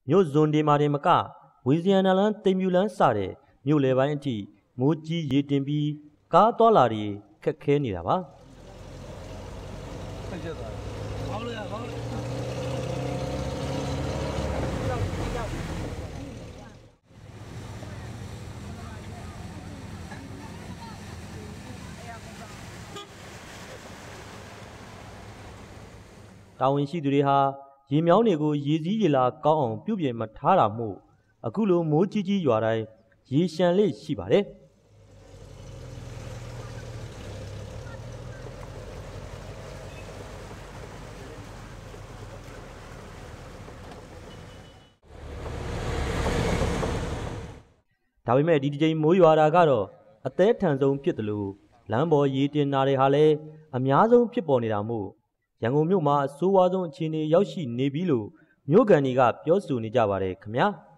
မြို့ဇွန်ဒီမာတင်မကဝီဇီယန်နာလန်တိမ်မြူလန်းစတဲ့မြို့လေပိုင်းအထိမိုးကြီးရေတင်ပြီးကားသွားလာတွေခက်ခဲနေတာပါတာဝန်ရှိသူတွေဟာရေမြောင်းတွေကိုရေစည်းရေလာကောင်းအောင်ပြုပြင်မထားတာမို့အခုလိုမိုးကြီးကြီးရွာတိုင်းရေရှမ်းလေးရှိပါတယ်ဒါပေမဲ့ဒီကြိမ်မိုးရွာတာကတော့အသေးထန်ဆုံးဖြစ်တယ်လို့လမ်းပေါ်ရေတင်တာတွေဟာလည်းအများဆုံးဖြစ်ပေါ်နေတာမို့ရန်ကုန်မြို့မှာအဆိုးဝါးဆုံးအခြေအနေရောက်ရှိနေပြီလို့မြို့ကန်တွေကပြောဆိုနေကြပါတယ်ခင်ဗျာ